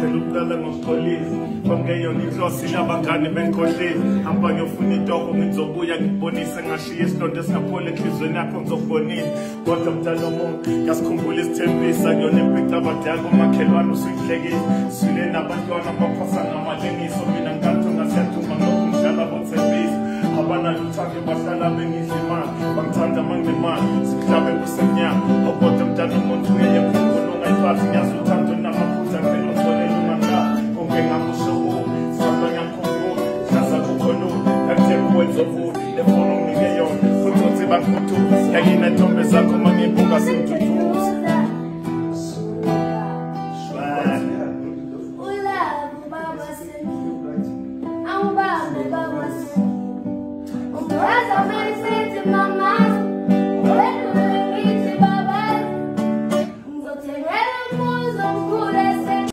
phela uqala ngokukholisa kwamngeyona inhlosi labangane bengikodlile hamba ngiyofuna itoho ngizobuya ngibonise ngashiya isilonda esingapholi enhlizweni yakho ngizokubonisa kodwa mdala omuntu yasikhumbula isithembisa kuyona impica abadala komakhelwane usuyihlekisa sile nabantwana baphasa ngamalengiso mina ngikanto ngasiyaduma ngilokhu ngidlala bothembisa abanaluthange bahlala bengidla imali bangithanda manginemali siklabe kusemnyama okodwa mdala omuntu ngeye phungula ungayiphathi ngiyazi